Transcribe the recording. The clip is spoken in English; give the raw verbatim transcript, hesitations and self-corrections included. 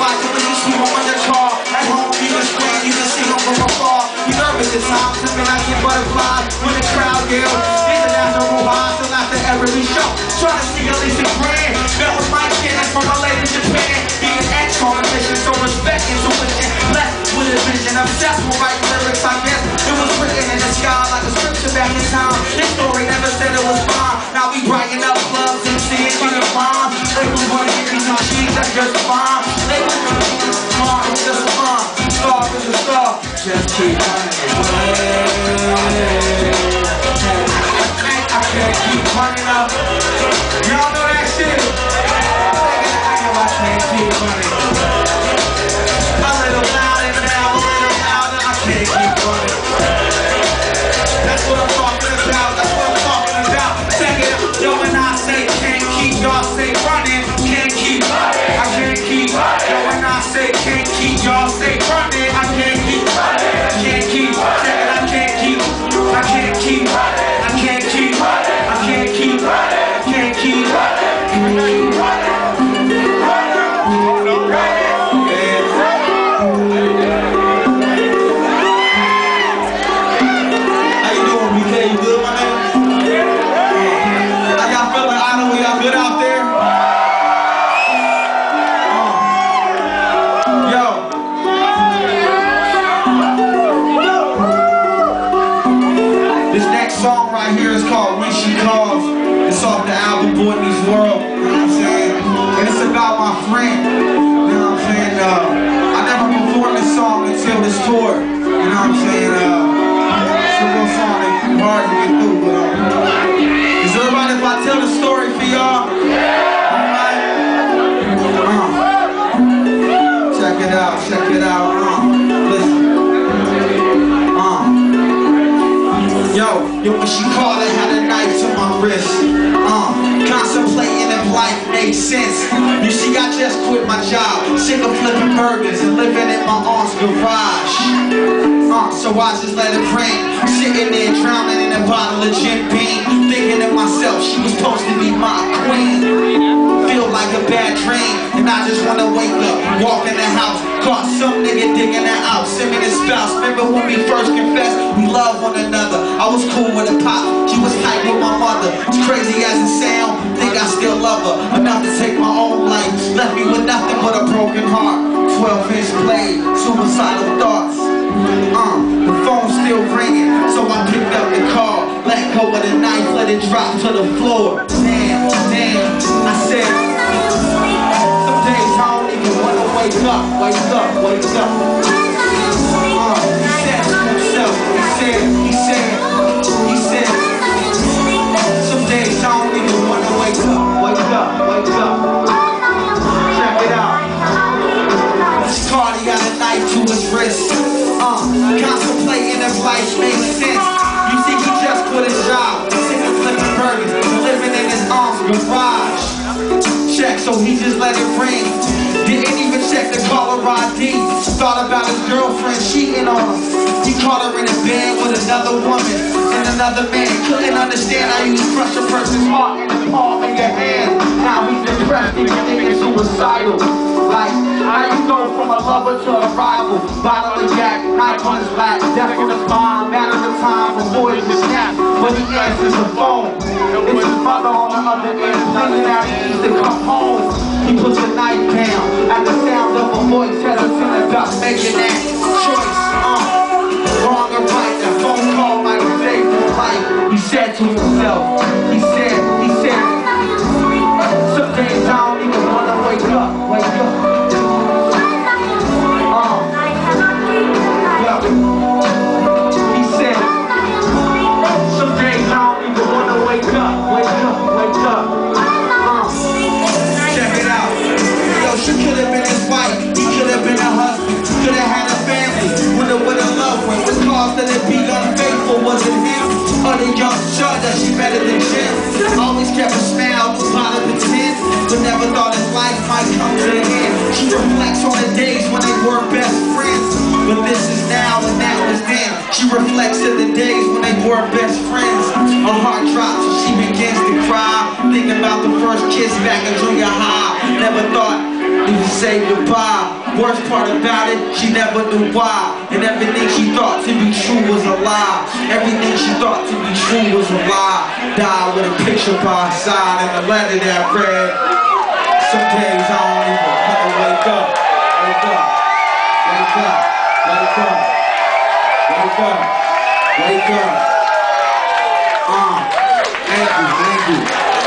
like it when you see him on the car. At home, you can scream, you can see him from afar. You nervous at times, and then I get butterflies when the crowd yells. International high, so not to ever be show. Trying to see at least a grand. Met with my kids from a lady Japan. Being X on a mission, so respect intuition. Blessed with a vision, obsessed with writing lyrics, I guess. It was written in the sky like a scripture back in time. This story never said it was fine. Now we brighten up clubs and seeing me the rhyme. Labels wanna give me some cheese, that's just fine. Labels wanna give me some smart, it's just fun. Star is a star, just keep running away. I can't keep running up. Y'all know that shit. I know I can't keep running. A little louder now, a little louder. I can't keep running. That's what I'm talking about. That's what I'm talking about. Check it out. Yo, when I say can't keep, y'all say running. Can't keep. I can't keep. Yo, when I say can't keep, y'all say running. I can't keep. I can't keep. Check it. I can't keep. I can't keep. I can't keep. I can't keep. I can't keep. How you doing, B K? You good, my nigga? How y'all feeling, Ottawa? Y'all good out there? Uh, yo. This next song right here is called When She Calls. It's off the album Boy Meets World. You know what I'm saying? And it's about my friend. You know what I'm saying? Uh, I never performed this song until this tour. You know what I'm saying? Uh, it's a little song that's hard to get through, but uh, is there everybody if I tell the story for y'all? Alright? Uh, check it out, check it out. Uh, listen. Uh. Yo, yo, when she called, I had a knife to my wrist. Uh, contemplating if life makes sense. You see, I just quit my job, sick of flipping burgers and living in my aunt's garage. Uh, so I just let it rain, sitting there drowning in a bottle of Jim Beam, thinking to myself, she was supposed to be my queen. Feel like a bad dream, and I just wanna wake up, walk in the house, caught some nigga digging her out, sending his spouse. Remember when we first confessed, we love one another. I was cool with a pop, she was hype with my mother. As crazy as it sound, think I still love her enough to take my own life. Left me with nothing but a broken heart. twelve inch blade, suicidal thoughts. Uh, the phone's still ringing, so I picked up the call, let go of the knife, let it drop to the floor. Damn, damn, I said, some days I don't even wanna wake up, wake up, wake up. Uh, he said to himself, he said, he said, he said, some days I don't even wanna wake up, wake up, wake up. Check it out. This Cardi got a knife to his wrist. Uh, contemplating if life makes sense. You see, he just quit his job, sick of flipping burgers, living in his aunt's garage. Check, so he just let it ring. Didn't even check the caller I D. Thought about his girlfriend cheating on him. He caught her in a bed with another woman and another man. Couldn't understand how you crush a person's heart in the palm of your hand. Now he's depressed, even thinking suicidal. Like, how you go from a lover to a rival? Bottle of Jack, knife on his back, death on his mind. Matter of time before he was snapped. But he answers the phone. It's his mother on the other end, thinking that he needs to come home. He puts the knife down at the sound of a voice hesitant about making that choice. Uh, wrong or right, that phone call might have saved his life. He said to himself, he said, he said, some days I don't even want to wake up, wake up. Uh, yeah. He said, some days I don't even want to wake up, wake up, wake up. Uh, check it out. Yo, she could have been his wife, he could have been a husband, could have had a family, with a, with a loved one. The cause that it be unfaithful, was it him? Or the young judge that she better than Jim? Always kept a smile, out of the tent, but never thought his life might come to an end. She reflects on the days when they were best friends, but this is now and that was then. She reflects on the days when they were best friends. Her heart drops and she begins to cry, thinking about the first kiss back in junior high. Never thought even say goodbye. Worst part about it, she never knew why. And everything she thought to be true was a lie. Everything she thought to be true was a lie. Died with a picture by her side and a letter that read, some days I don't even want to wake up. Wake up. Wake up. Wake up. Wake up. Wake up. Uh, thank you, thank you.